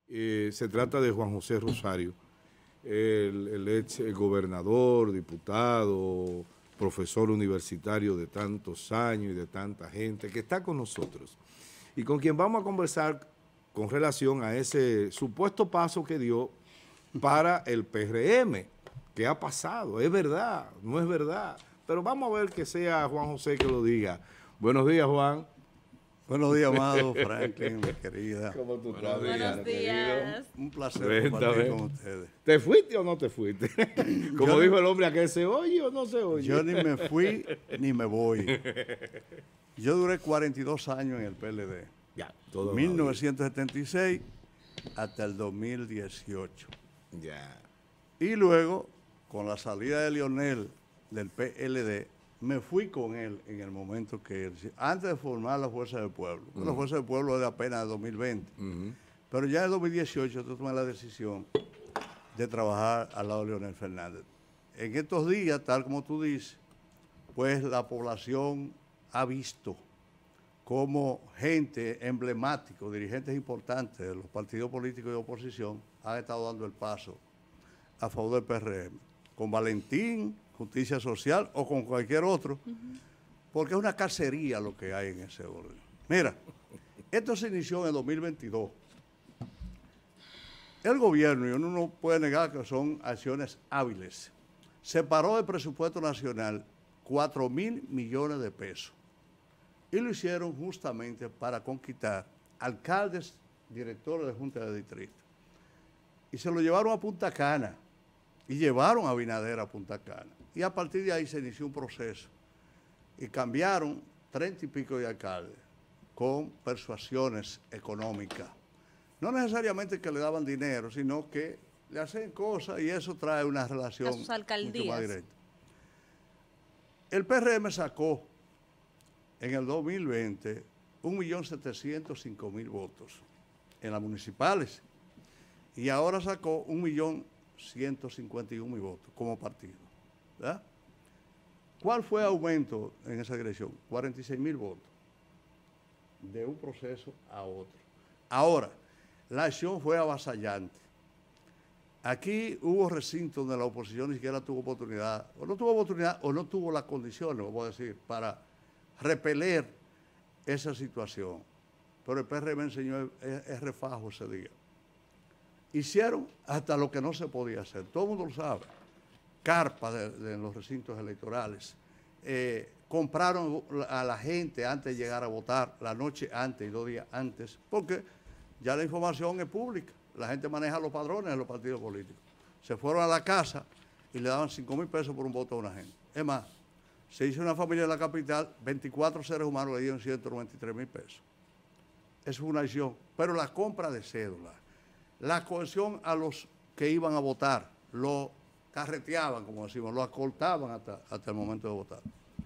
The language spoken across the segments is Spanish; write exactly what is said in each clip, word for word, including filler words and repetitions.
Eh, se trata de Juan José Rosario, el, el ex gobernador, diputado, profesor universitario de tantos años y de tanta gente, que está con nosotros y con quien vamos a conversar con relación a ese supuesto paso que dio para el P R M. ¿Qué ha pasado? ¿Es verdad? ¿No es verdad? Pero vamos a ver que sea Juan José que lo diga. Buenos días, Juan. Buenos días, amado Franklin, mi querida. ¿Cómo tú Buenos estás? días. Buenos días. Un placer Cuéntame. compartir con ustedes. ¿Te fuiste o no te fuiste? Como Yo dijo ni- el hombre, ¿a qué se oye o no se oye? Yo ni me fui ni me voy. Yo duré cuarenta y dos años en el P L D. Ya, todo mil novecientos setenta y seis hasta el dos mil dieciocho. mal. Ya. Y luego, con la salida de Lionel del P L D, me fui con él en el momento que él, antes de formar la Fuerza del Pueblo. Uh-huh. La Fuerza del Pueblo es de apenas de dos mil veinte. Uh-huh. Pero ya en dos mil dieciocho yo tomé la decisión de trabajar al lado de Leonel Fernández. En estos días, tal como tú dices, pues la población ha visto cómo gente emblemática, dirigentes importantes de los partidos políticos de oposición han estado dando el paso a favor del P R M. Con Valentín, Justicia Social o con cualquier otro, uh-huh. porque es una cacería lo que hay en ese orden. Mira, esto se inició en el dos mil veintidós. El gobierno, y uno no puede negar que son acciones hábiles, separó del presupuesto nacional cuatro mil millones de pesos y lo hicieron justamente para conquistar alcaldes, directores de junta de distrito. Y se lo llevaron a Punta Cana y llevaron a Abinader a Punta Cana. Y a partir de ahí se inició un proceso y cambiaron treinta y pico de alcaldes con persuasiones económicas. No necesariamente que le daban dinero, sino que le hacen cosas y eso trae una relación mucho más directa. El P R M sacó en el dos mil veinte un millón setecientos cinco mil votos en las municipales y ahora sacó un millón ciento cincuenta y un mil votos como partido. ¿Verdad? ¿Cuál fue el aumento en esa dirección? cuarenta y seis mil votos de un proceso a otro. Ahora, la acción fue avasallante. Aquí hubo recintos donde la oposición ni siquiera tuvo oportunidad, o no tuvo oportunidad, o no tuvo las condiciones, vamos a decir, para repeler esa situación. Pero el P R M enseñó el refajo ese día. Hicieron hasta lo que no se podía hacer, todo el mundo lo sabe. Carpas de, de los recintos electorales, eh, compraron a la gente antes de llegar a votar, la noche antes y dos días antes, porque ya la información es pública, la gente maneja los padrones de los partidos políticos. Se fueron a la casa y le daban cinco mil pesos por un voto a una gente. Es más, se hizo una familia en la capital, veinticuatro seres humanos le dieron ciento noventa y tres mil pesos. Eso fue una acción, pero la compra de cédulas, la cohesión a los que iban a votar, lo carreteaban, como decimos, lo acortaban hasta, hasta el momento de votar.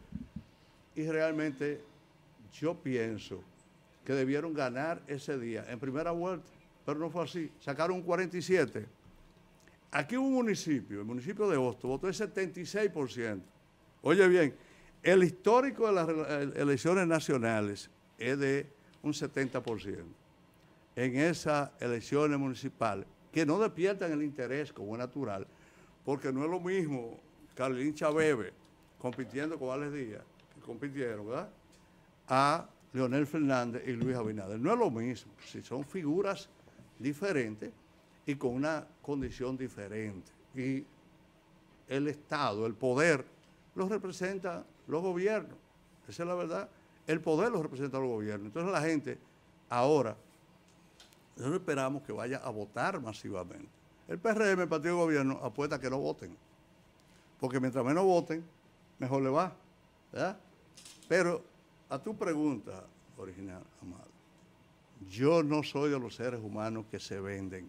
Y realmente yo pienso que debieron ganar ese día en primera vuelta, pero no fue así. Sacaron un cuarenta y siete por ciento. Aquí hubo un municipio, el municipio de Hostos, votó el setenta y seis por ciento. Oye bien, el histórico de las elecciones nacionales es de un setenta por ciento. En esas elecciones municipales, que no despiertan el interés como es natural, porque no es lo mismo Carlín Chabebe compitiendo con Alex Díaz, que compitieron, ¿verdad?, a Leonel Fernández y Luis Abinader. No es lo mismo, si son figuras diferentes y con una condición diferente. Y el Estado, el poder, los representan los gobiernos. Esa es la verdad. El poder los representa los gobiernos. Entonces la gente ahora, nosotros esperamos que vaya a votar masivamente. El P R M, el partido de gobierno, apuesta a que no voten. Porque mientras menos voten, mejor le va, ¿verdad? Pero a tu pregunta original, amado, yo no soy de los seres humanos que se venden.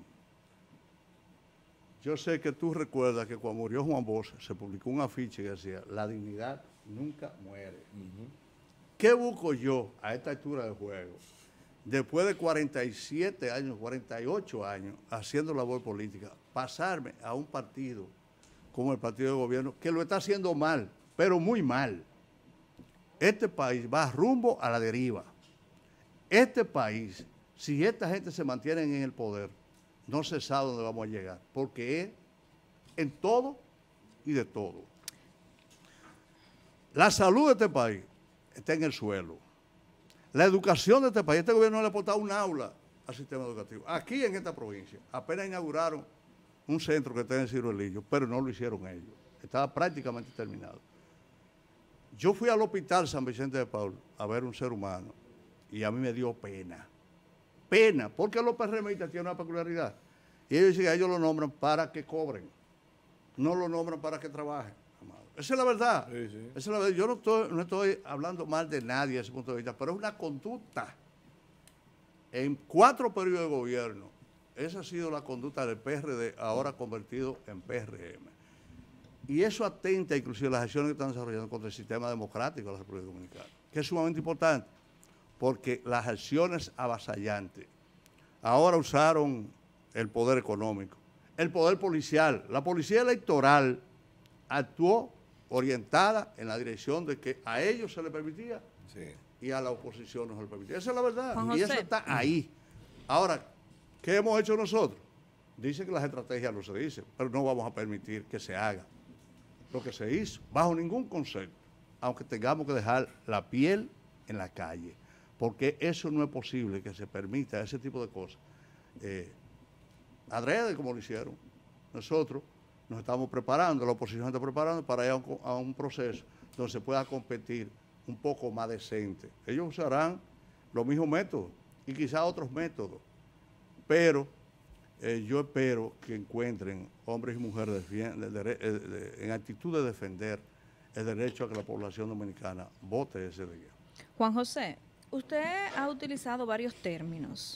Yo sé que tú recuerdas que cuando murió Juan Bosch se publicó un afiche que decía, la dignidad nunca muere. Uh-huh. ¿Qué busco yo a esta altura del juego? Después de cuarenta y siete años, cuarenta y ocho años haciendo labor política, pasarme a un partido como el partido de gobierno, que lo está haciendo mal, pero muy mal. Este país va rumbo a la deriva. Este país, si esta gente se mantiene en el poder, no se sabe dónde vamos a llegar, porque es en todo y de todo. La salud de este país está en el suelo. La educación de este país, este gobierno no le ha aportado un aula al sistema educativo. Aquí en esta provincia, apenas inauguraron un centro que está en Ciruelillo, pero no lo hicieron ellos. Estaba prácticamente terminado. Yo fui al hospital San Vicente de Paul a ver un ser humano y a mí me dio pena. Pena, porque los PRMistas tienen una peculiaridad. Y ellos dicen que ellos lo nombran para que cobren, no lo nombran para que trabajen. Amado. Esa es la verdad. Sí, sí. Esa es la verdad. Yo no estoy, no estoy hablando mal de nadie desde ese punto de vista, pero es una conducta. En cuatro periodos de gobierno, esa ha sido la conducta del P R D, ahora convertido en P R M. Y eso atenta inclusive a las acciones que están desarrollando contra el sistema democrático de la República Dominicana, que es sumamente importante, porque las acciones avasallantes, ahora usaron el poder económico, el poder policial, la policía electoral actuó orientada en la dirección de que a ellos se les permitía sí. y a la oposición no se les permitía. Esa es la verdad, Juan y José. Eso está ahí. Ahora, ¿qué hemos hecho nosotros? Dicen que las estrategias no se dicen, pero no vamos a permitir que se haga lo que se hizo, bajo ningún concepto, aunque tengamos que dejar la piel en la calle, porque eso no es posible que se permita ese tipo de cosas. Eh, adrede como lo hicieron. Nosotros nos estamos preparando, la oposición está preparando para ir a un, a un proceso donde se pueda competir un poco más decente. Ellos usarán los mismos métodos y quizás otros métodos, pero eh, yo espero que encuentren hombres y mujeres de, de, de, de, de, en actitud de defender el derecho a que la población dominicana vote ese día. Juan José, usted ha utilizado varios términos.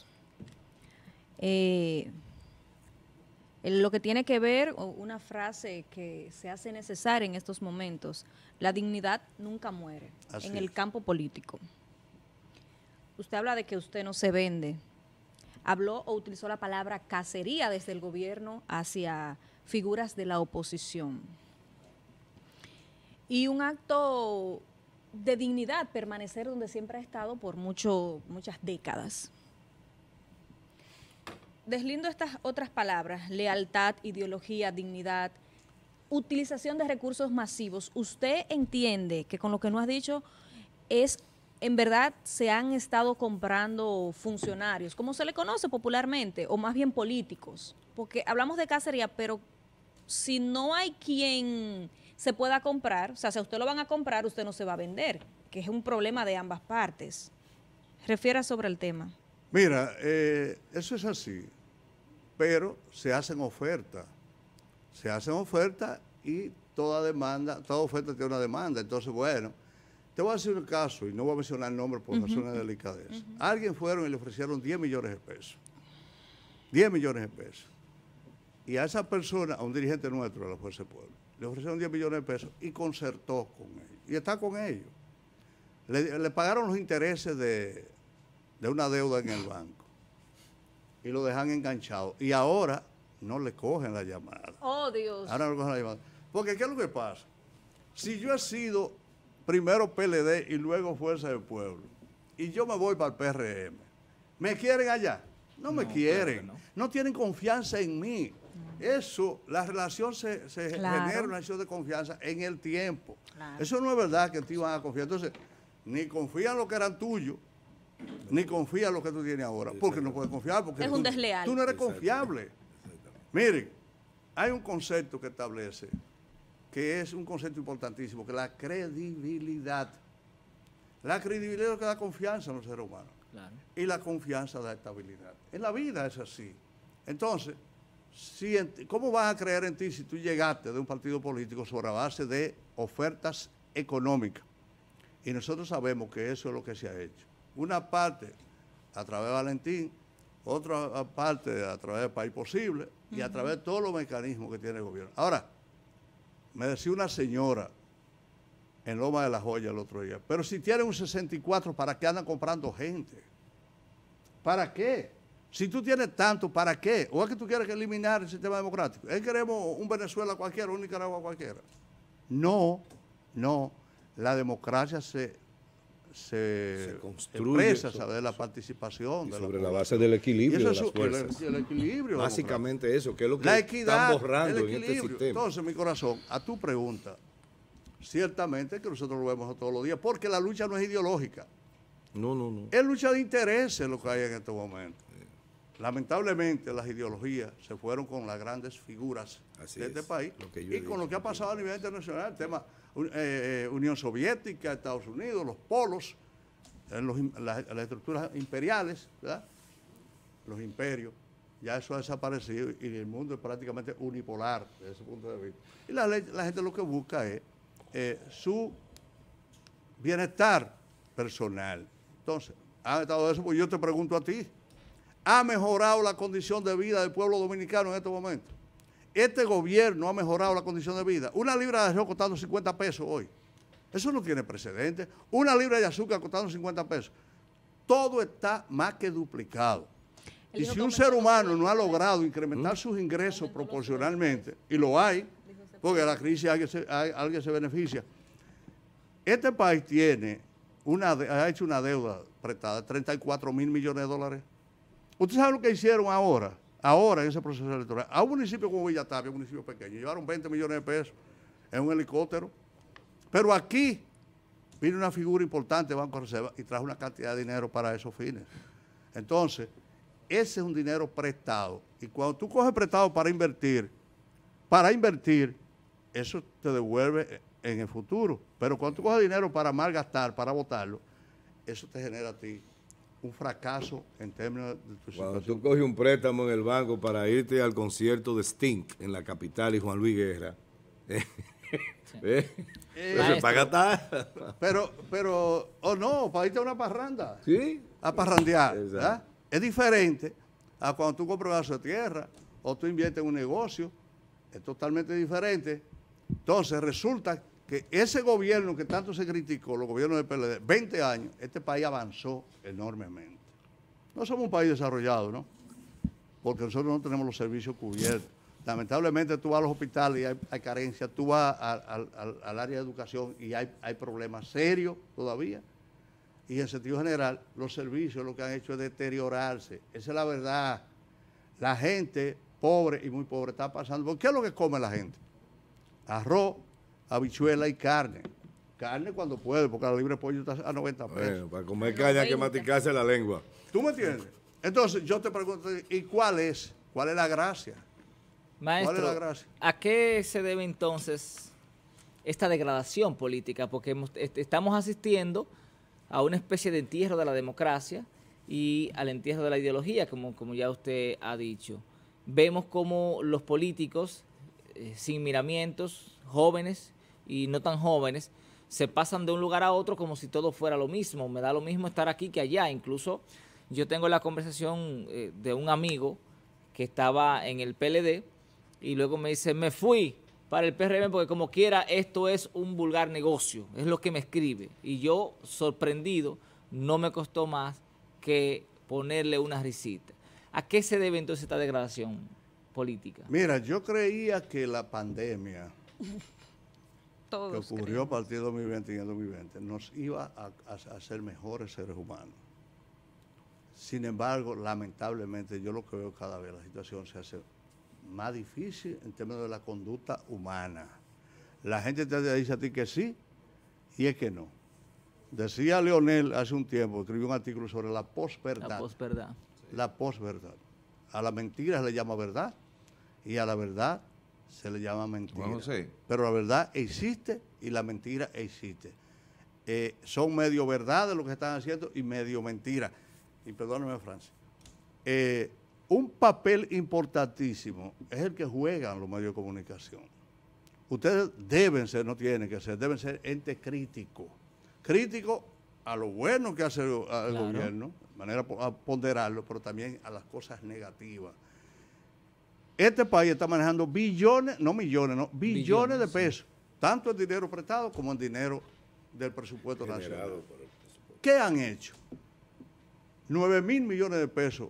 Eh, lo que tiene que ver, una frase que se hace necesaria en estos momentos, la dignidad nunca muere Así en es. el campo político. Usted habla de que usted no se vende. Habló o utilizó la palabra cacería desde el gobierno hacia figuras de la oposición. Y un acto de dignidad, permanecer donde siempre ha estado por mucho, muchas décadas. Deslindo estas otras palabras, lealtad, ideología, dignidad, utilización de recursos masivos. ¿Usted entiende que con lo que nos ha dicho es, en verdad, se han estado comprando funcionarios, como se le conoce popularmente, o más bien políticos? Porque hablamos de cacería, pero si no hay quien se pueda comprar, o sea, si a usted lo van a comprar, usted no se va a vender, que es un problema de ambas partes. Refiera sobre el tema. Mira, eh, eso es así, pero se hacen ofertas, se hacen ofertas y toda demanda, toda oferta tiene una demanda. Entonces, bueno, te voy a decir un caso, y no voy a mencionar el nombre por uh-huh. razones de delicadeza. Uh-huh. Alguien fueron y le ofrecieron diez millones de pesos. diez millones de pesos. Y a esa persona, a un dirigente nuestro de la Fuerza del Pueblo, le ofrecieron diez millones de pesos y concertó con ellos. Y está con ellos. Le, le pagaron los intereses de, de una deuda en el banco. Y lo dejan enganchado. Y ahora no le cogen la llamada. Oh, Dios. Ahora no le cogen la llamada. Porque, ¿qué es lo que pasa? Si yo he sido primero P L D y luego Fuerza del Pueblo, y yo me voy para el P R M, ¿me quieren allá? No me no, quieren. Claro no. no tienen confianza en mí. Eso, la relación se, se claro. genera una relación de confianza en el tiempo. Claro. Eso no es verdad que te iban a confiar. Entonces, ni confían en lo que eran tuyos, ni confían en lo que tú tienes ahora. Porque no puedes confiar. Porque es tú, un desleal. Tú no eres confiable. Miren, hay un concepto que establece, que es un concepto importantísimo, que es la credibilidad. La credibilidad es lo que da confianza en los seres humanos. Claro. Y la confianza da estabilidad. En la vida es así. Entonces, si, ¿cómo vas a creer en ti si tú llegaste de un partido político sobre la base de ofertas económicas? Y nosotros sabemos que eso es lo que se ha hecho. Una parte a través de Valentín, otra parte a través del País Posible y uh-huh. a través de todos los mecanismos que tiene el gobierno. Ahora, me decía una señora en Loma de la Joya el otro día, pero si tienen un sesenta y cuatro, ¿para qué andan comprando gente? ¿Para qué? Si tú tienes tanto, ¿para qué? ¿O es que tú quieres eliminar el sistema democrático? ¿Es que queremos un Venezuela cualquiera, un Nicaragua cualquiera? No, no. La democracia se, se, se construye empresa, sobre, de la participación. Y de sobre la, la base del equilibrio de las su, fuerzas. El, el equilibrio. Básicamente eso, que es lo que la equidad, están borrando el en este sistema. Entonces, mi corazón, a tu pregunta, ciertamente que nosotros lo vemos todos los días, porque la lucha no es ideológica. No, no, no. Es lucha de intereses lo que hay en estos momentos. Lamentablemente las ideologías se fueron con las grandes figuras Así de este es, país y con lo que ha pasado a nivel internacional, el tema eh, Unión Soviética, Estados Unidos, los polos, en los, las, las estructuras imperiales, ¿verdad? Los imperios, ya eso ha desaparecido y el mundo es prácticamente unipolar desde ese punto de vista. Y la, la gente lo que busca es eh, su bienestar personal. Entonces, han estado de eso, pues yo te pregunto a ti, ¿ha mejorado la condición de vida del pueblo dominicano en estos momentos? Este gobierno ha mejorado la condición de vida. Una libra de arroz costando cincuenta pesos hoy. Eso no tiene precedentes. Una libra de azúcar costando cincuenta pesos. Todo está más que duplicado. Y si un ser humano no ha logrado incrementar sus ingresos proporcionalmente, y lo hay, porque la crisis alguien se, alguien se beneficia, este país tiene una, ha hecho una deuda prestada de treinta y cuatro mil millones de dólares. ¿Usted sabe lo que hicieron ahora? Ahora en ese proceso electoral. A un municipio como Villa Tapia, un municipio pequeño, llevaron veinte millones de pesos en un helicóptero. Pero aquí vino una figura importante de Banco de Reserva y trajo una cantidad de dinero para esos fines. Entonces, ese es un dinero prestado. Y cuando tú coges prestado para invertir, para invertir, eso te devuelve en el futuro. Pero cuando tú coges dinero para malgastar, para botarlo, eso te genera a ti un fracaso en términos de tu situación. Cuando tú coges un préstamo en el banco para irte al concierto de Sting en la capital y Juan Luis Guerra, ¿eh? ¿Eh? Pues se paga tal. Pero, pero, o oh no, para irte a una parranda. Sí. A parrandear. ¿verdad? Es diferente a cuando tú compras un vaso de tierra o tú inviertes en un negocio. Es totalmente diferente. Entonces resulta que ese gobierno que tanto se criticó, los gobiernos del P L D, veinte años, este país avanzó enormemente. No somos un país desarrollado, ¿no? Porque nosotros no tenemos los servicios cubiertos. Lamentablemente tú vas a los hospitales y hay, hay carencia, tú vas a, a, a, al área de educación y hay, hay problemas serios todavía. Y en sentido general, los servicios lo que han hecho es deteriorarse. Esa es la verdad. La gente pobre y muy pobre está pasando. ¿Qué es lo que come la gente? Arroz, habichuela y carne. Carne cuando puede, porque la libre de pollo está a noventa pesos. Bueno, para comer carne hay que masticarse la lengua. ¿Tú me entiendes? Entonces, yo te pregunto, ¿y cuál es? ¿Cuál es la gracia? Maestro, ¿cuál es la gracia? ¿A qué se debe entonces esta degradación política? Porque hemos, est estamos asistiendo a una especie de entierro de la democracia y al entierro de la ideología, como, como ya usted ha dicho. Vemos como los políticos, eh, sin miramientos, jóvenes y no tan jóvenes, se pasan de un lugar a otro como si todo fuera lo mismo. Me da lo mismo estar aquí que allá. Incluso yo tengo la conversación eh, de un amigo que estaba en el P L D y luego me dice, me fui para el P R M porque como quiera esto es un vulgar negocio. Es lo que me escribe. Y yo, sorprendido, no me costó más que ponerle una risita. ¿A qué se debe entonces esta degradación política? Mira, yo creía que la pandemia Todos que ocurrió creemos. a partir de dos mil veinte y en dos mil veinte nos iba a, a, a ser mejores seres humanos. Sin embargo, lamentablemente, yo lo que veo cada vez, la situación se hace más difícil en términos de la conducta humana. La gente te dice a ti que sí y es que no. Decía Leonel hace un tiempo, escribió un artículo sobre la posverdad. La posverdad. La posverdad. A la mentira se le llama verdad y a la verdad se le llama mentira. Juan José. Pero la verdad existe y la mentira existe. Eh, son medio verdades lo que están haciendo y medio mentira. Y perdóneme, Francis. Eh, un papel importantísimo es el que juegan los medios de comunicación. Ustedes deben ser, no tienen que ser, deben ser entes críticos. Críticos a lo bueno que hace el, el Claro. gobierno, de manera a ponderarlo, pero también a las cosas negativas. Este país está manejando billones, no millones, no, billones, Billones, de sí. pesos, tanto en dinero prestado como en dinero del presupuesto nacional. Generado por el presupuesto. ¿Qué han hecho? nueve mil millones de pesos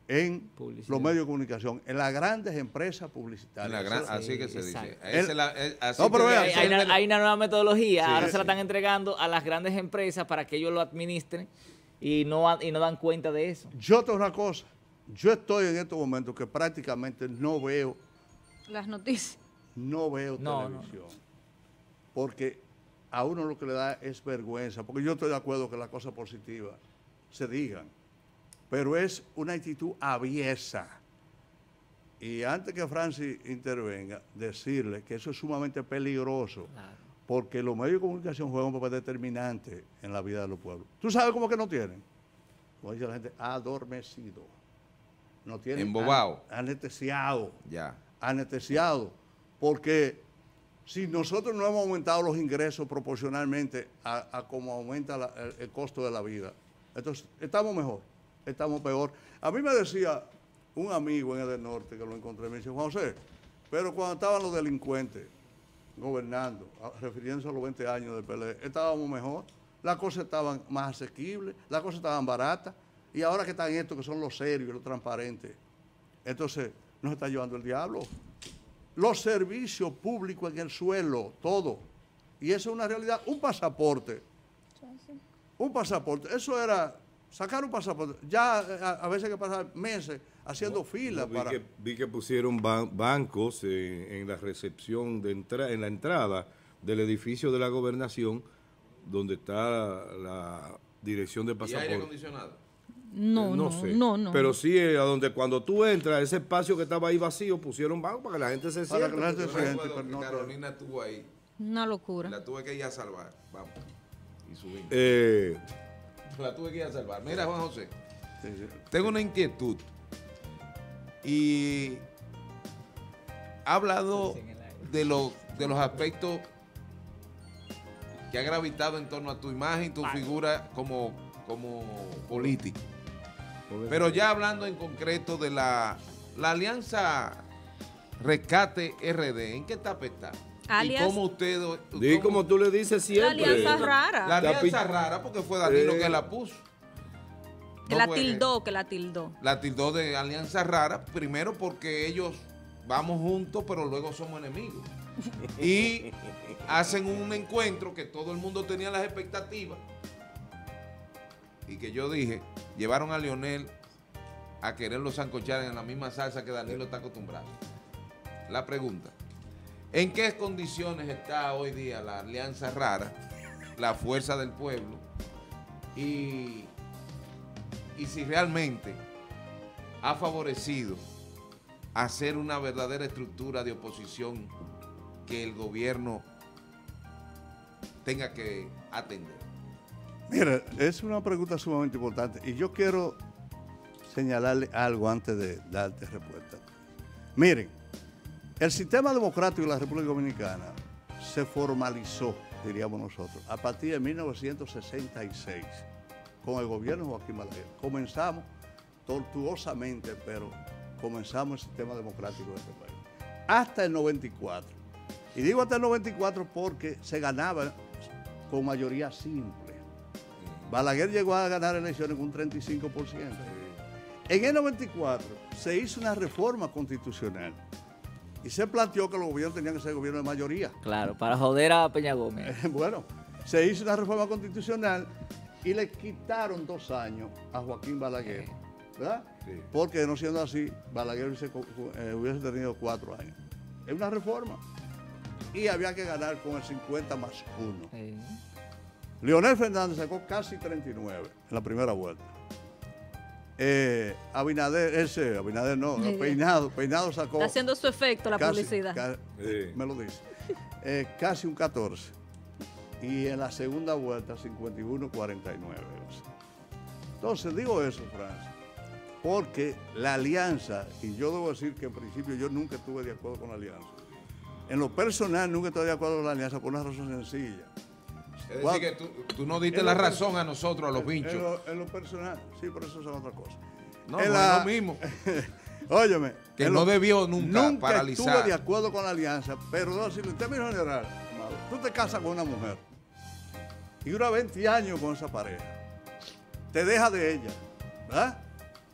en Publicidad. los medios de comunicación, en las grandes empresas publicitarias. En la gran- Eso- así que se exacto. dice. Esa es la- es- así No, pero que- vea, Hay, ese hay es una, el- hay una nueva metodología, Sí, ahora sí. se la están entregando a las grandes empresas para que ellos lo administren y no, ha- y no dan cuenta de eso. Yo tengo una cosa, yo estoy en estos momentos que prácticamente no veo, Las noticias. no veo No, no. televisión, porque a uno lo que le da es vergüenza, porque yo estoy de acuerdo que las cosas positivas se digan, pero es una actitud aviesa. Y antes que Francis intervenga, decirle que eso es sumamente peligroso, Claro. porque los medios de comunicación juegan un papel determinante en la vida de los pueblos. ¿Tú sabes cómo que no tienen? Como dice la gente, adormecido. No tienen Embobado. an- anestesiado, Ya. anestesiado, porque si nosotros no hemos aumentado los ingresos proporcionalmente a, a cómo aumenta la- el, el costo de la vida, entonces estamos mejor, estamos peor. A mí me decía un amigo en el del norte que lo encontré, me dice, Juan José, pero cuando estaban los delincuentes gobernando, a- refiriéndose a los veinte años del P L D, estábamos mejor, las cosas estaban más asequibles, las cosas estaban baratas, y ahora que están estos que son los serios y los transparentes, entonces nos está llevando el diablo. Los servicios públicos en el suelo, todo. Y eso es una realidad. Un pasaporte, un pasaporte, eso era sacar un pasaporte. Ya a, a veces hay que pasar meses haciendo filas vi, para... que, vi que pusieron ban- bancos en, en la recepción, de entra- en la entrada del edificio de la gobernación, donde está la dirección de ¿Y aire pasaporte. acondicionado? No, Eh, no, sé. no, no. Pero sí, eh, a donde cuando tú entras, ese espacio que estaba ahí vacío, pusieron bancos para que la gente se Para sienta. que la gente Yo se siente, recuerdo pero que no- Carolina estuvo ahí. Una locura. La tuve que ir a salvar. Vamos. Y subimos. Eh, La tuve que ir a salvar. Mira, Juan José, Sí, sí. tengo una inquietud. Y ha hablado de, lo- de los aspectos que ha gravitado en torno a tu imagen, tu figura como, como político. Pero ya hablando en concreto de la, la alianza Rescate R D, ¿en qué etapa está? Alias- ¿Y cómo usted... di como tú le dices La siempre. alianza rara. La Está alianza pi- rara porque fue Danilo Eh. que la puso. Que No la fue- tildó, que la tildó. La tildó de alianza rara, primero porque ellos vamos juntos, pero luego somos enemigos. Y hacen un encuentro que todo el mundo tenía las expectativas. Y que yo dije, llevaron a Lionel a quererlo sancochar en la misma salsa que Danilo está acostumbrado. La pregunta, ¿en qué condiciones está hoy día la alianza rara, la fuerza del pueblo? Y, y si realmente ha favorecido hacer una verdadera estructura de oposición que el gobierno tenga que atender. Mira, es una pregunta sumamente importante y yo quiero señalarle algo antes de darte respuesta. Miren, el sistema democrático de la República Dominicana se formalizó, diríamos nosotros, a partir de mil novecientos sesenta y seis, con el gobierno de Joaquín Balaguer. Comenzamos tortuosamente, pero comenzamos el sistema democrático de este país. Hasta el noventa y cuatro. Y digo hasta el noventa y cuatro porque se ganaba con mayoría simple. Balaguer llegó a ganar elecciones con un treinta y cinco por ciento. En el noventa y cuatro se hizo una reforma constitucional y se planteó que los gobiernos tenían que ser gobiernos de mayoría. Claro, para joder a Peña Gómez. Bueno, se hizo una reforma constitucional y le quitaron dos años a Joaquín Balaguer, ¿verdad? Sí. Porque no siendo así, Balaguer hubiese, co- eh, hubiese tenido cuatro años. Es una reforma. Y había que ganar con el cincuenta más uno. Eh, Leonel Fernández sacó casi treinta y nueve en la primera vuelta. Eh, Abinader, ese, Abinader no, Sí. Peinado, Peinado sacó... Está haciendo su efecto la casi- publicidad. ca- Sí. Me lo dice. Eh, casi un catorce. Y en la segunda vuelta, cincuenta y uno cuarenta y nueve. o sea. Entonces, digo eso, Francia, porque la alianza, y yo debo decir que en principio yo nunca estuve de acuerdo con la alianza. En lo personal, nunca estuve de acuerdo con la alianza por una razón sencilla. Es Guau. decir, que tú, tú no diste En la lo razón per- a nosotros, a los En pinchos. lo, en lo personal, sí, pero eso son otra cosa. No, En no la- es lo mismo. Óyeme. Que en no lo- debió nunca Nunca paralizar. estuve de acuerdo con la alianza, pero debo decirlo, en términos generales, amado, tú te casas con una mujer y dura veinte años con esa pareja. Te deja de ella, ¿verdad?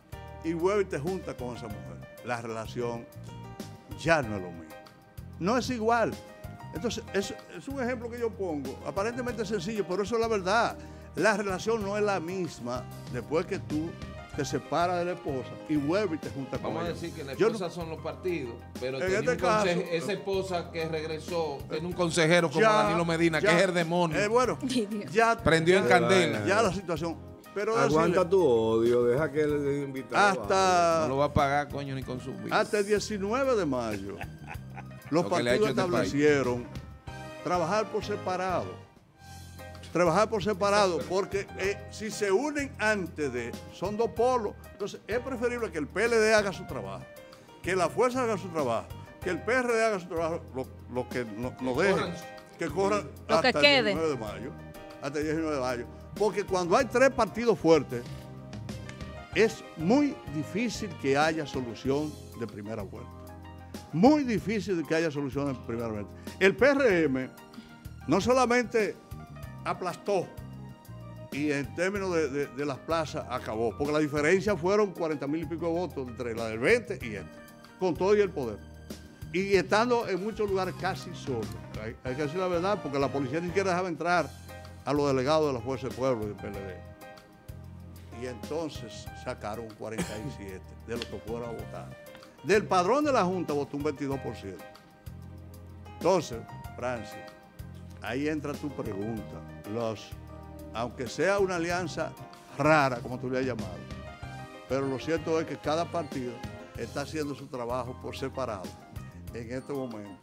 y vuelve y te junta con esa mujer. La relación ya no es lo mismo. No es igual. Entonces, es, es un ejemplo que yo pongo, aparentemente sencillo, pero eso es la verdad. La relación no es la misma después que tú te separas de la esposa y vuelves y te juntas con ella. Vamos a decir que la Yo esposa no- son los partidos, pero En tenía este un caso- conse- esa esposa que regresó, tiene un consejero como Ya, Danilo Medina, ya. que es el demonio. Eh, bueno, Ay, Dios. ya Prendió en ya- candela. Ya la situación. Pero Aguanta decirle, tu odio, deja que el invitado hasta, No lo va a pagar, coño, ni con su vida. hasta el diecinueve de mayo, los Lo que le ha partidos hecho este país. establecieron trabajar por separado. Trabajar por separado, porque eh, si se unen antes de, son dos polos, entonces es preferible que el P L D haga su trabajo, que la fuerza haga su trabajo, que el P R D haga su trabajo, lo, lo que no- nos dejen, corran. que corran Lo que hasta quede. el diecinueve de mayo, hasta el diecinueve de mayo, porque cuando hay tres partidos fuertes, es muy difícil que haya solución de primera vuelta. Muy difícil que haya solución de primera vuelta. El P R M no solamente aplastó y en términos de, de- de las plazas acabó, porque la diferencia fueron cuarenta mil y pico de votos entre la del veinte y esta, con todo y el poder. Y estando en muchos lugares casi solo. Hay, hay que decir la verdad, porque la policía ni siquiera dejaba entrar a los delegados de la Fuerza del Pueblo y del P L D. Y entonces sacaron cuarenta y siete de los que fueron a votar. Del padrón de la Junta votó un veintidós por ciento. Entonces, Francis, ahí entra tu pregunta. Los, aunque sea una alianza rara, como tú le has llamado, pero lo cierto es que cada partido está haciendo su trabajo por separado en este momento.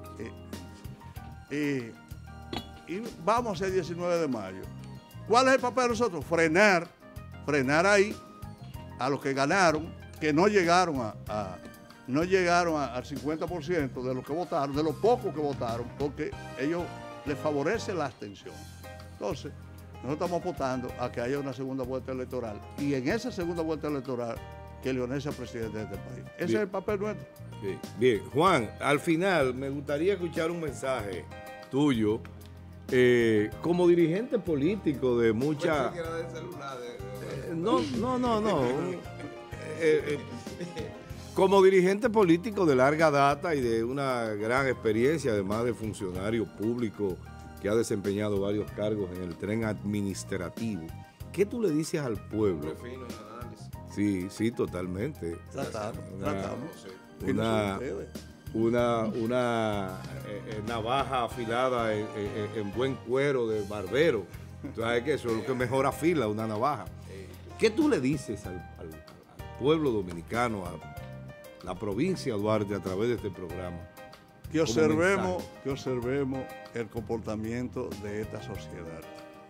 Y, y- y vamos el diecinueve de mayo. ¿Cuál es el papel de nosotros? Frenar, frenar ahí a los que ganaron, que no llegaron a, a- no llegaron a- al cincuenta por ciento de los que votaron, de los pocos que votaron, porque ellos les favorece la abstención. Entonces, nosotros estamos votando a que haya una segunda vuelta electoral y en esa segunda vuelta electoral que Leonel sea presidente de este país. Ese Bien. es el papel nuestro. Bien, bien. Juan, al final me gustaría escuchar un mensaje tuyo eh, como dirigente político de mucha... Eh, No, no, no, no. Un- eh, eh, como dirigente político de larga data y de una gran experiencia, además de funcionario público que ha desempeñado varios cargos en el tren administrativo, ¿qué tú le dices al pueblo? Sí, sí, totalmente. Tratamos, Una- tratamos. Y Una, no son ustedes. una, una eh, eh, navaja afilada en, en- en buen cuero de barbero. Tú sabes que eso es lo que mejor afila una navaja. ¿Qué tú le dices al, al- al pueblo dominicano, a la provincia de Duarte a través de este programa? Que como observemos, mensaje? que observemos el comportamiento de esta sociedad.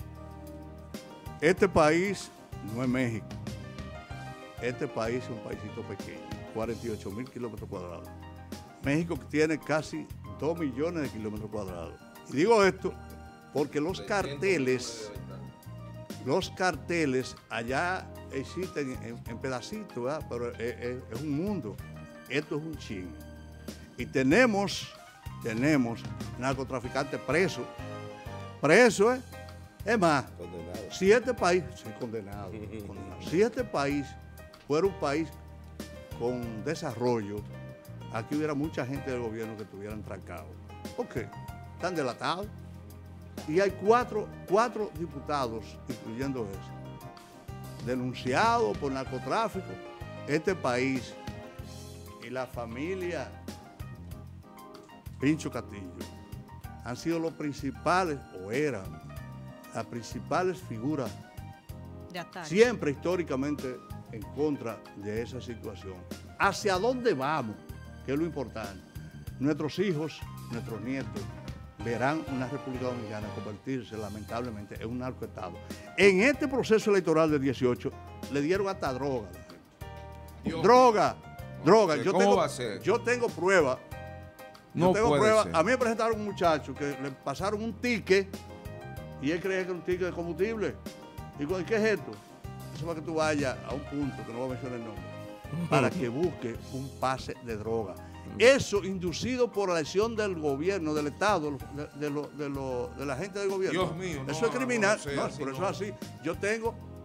Este país no es México. Este país es un paísito pequeño, cuarenta y ocho mil kilómetros cuadrados. México tiene casi dos millones de kilómetros cuadrados. Y digo esto porque los carteles, los carteles allá existen en, en pedacitos, ¿verdad? Pero es, es- es un mundo. Esto es un chin. Y tenemos, tenemos narcotraficantes presos. Presos, ¿eh? Es más, Condenado. si este país, sí, condenado, condenado. Si este país fuera un país con desarrollo, aquí hubiera mucha gente del gobierno que estuvieran trancados. ¿Por qué? Están delatados. Y hay cuatro, cuatro diputados, incluyendo ese, denunciados por narcotráfico. Este país y la familia Pincho Castillo han sido los principales, o eran, las principales figuras Ya está. siempre históricamente en contra de esa situación. ¿Hacia dónde vamos? Que es lo importante. Nuestros hijos, nuestros nietos, verán una República Dominicana convertirse lamentablemente en un narcoestado. En este proceso electoral del dieciocho le dieron hasta droga a la gente. Dios. Droga, droga. ¿Cómo Yo tengo, va a ser? yo tengo pruebas. Yo No tengo puede pruebas. ser. A mí me presentaron un muchacho que le pasaron un ticket y él creía que era un ticket de combustible. Digo, ¿y qué es esto? Eso es para que tú vayas a un punto, que no voy a mencionar el nombre, para que busque un pase de droga. Eso inducido por la acción del gobierno, del Estado, de, de, lo- de, lo- de la gente del gobierno. Dios mío, no, Eso es criminal. no, no sea No, así, por eso no. es así. Yo tengo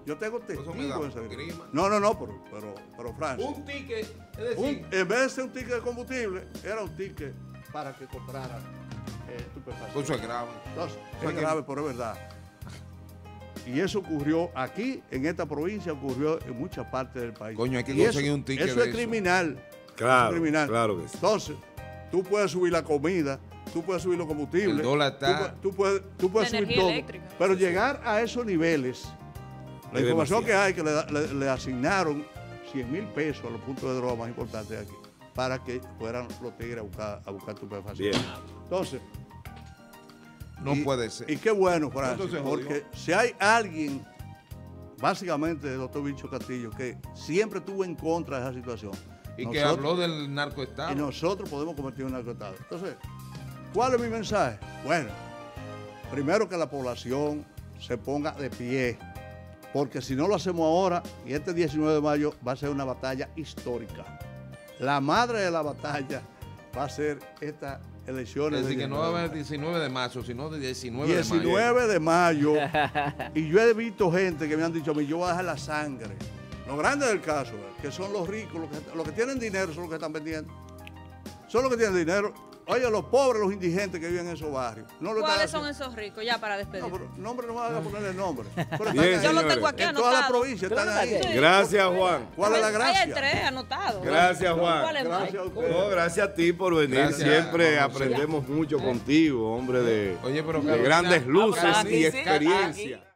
Yo tengo Eso me da testigos de esa grima. No, no, no, pero, pero, pero Francis. Un ticket, es Un- decir, en vez de ser un ticket de combustible, era un ticket para que comprara eh, estupefacientes. eso es grave. Entonces, sea es que- grave, pero es verdad. Y eso ocurrió aquí, en esta provincia, ocurrió en muchas partes del país. Coño, hay que Y eso- conseguir un ticket Eso de es eso. criminal. Claro, Eso es criminal. claro que sí. Entonces, tú puedes subir la comida, tú puedes subir los combustibles. El dólar está- Tú, pu- tú puedes, tú puedes La subir energía todo. eléctrica. Pero llegar a esos niveles, la Es información demasiado. que hay, que le, da- le- le asignaron cien mil pesos a los puntos de droga más importantes de aquí, para que fueran los tigres a buscar, a buscar estupefacientes. Bien. Entonces, No y- puede ser. Y qué bueno, Francis, Entonces, jodió. porque si hay alguien, básicamente el doctor Bicho Castillo, que siempre estuvo en contra de esa situación. Y que nosotros- habló del narcoestado. Y nosotros podemos convertir en un narcoestado. Entonces, ¿cuál es mi mensaje? Bueno, primero que la población se ponga de pie, porque si no lo hacemos ahora, y este diecinueve de mayo va a ser una batalla histórica. La madre de la batalla va a ser estas elecciones. Es de decir, que no va a haber diecinueve de marzo, sino de diecinueve, diecinueve de mayo. Y yo he visto gente que me han dicho a mí, yo voy a dejar la sangre. Lo grande del caso es que son los ricos, los que, los que tienen dinero son los que están vendiendo. Son los que tienen dinero. Oye, los pobres, los indigentes que viven en esos barrios. No lo ¿Cuáles están son haciendo. esos ricos? Ya para despedir. No, pero nombre no me hagan ponerle nombre. Pero están Bien, ahí. Yo lo señores. tengo aquí En toda la anotado. provincia están ahí. Sí. Gracias, Juan. ¿Cuál es la Hay gracia? tres anotados. Gracias, Juan. ¿Cuál es más? Gracias a ustedes. No, gracias a ti por venir. Gracias, Siempre Juan José. aprendemos mucho contigo, hombre de, Oye, pero de Carolina, grandes luces aquí y sí, experiencia.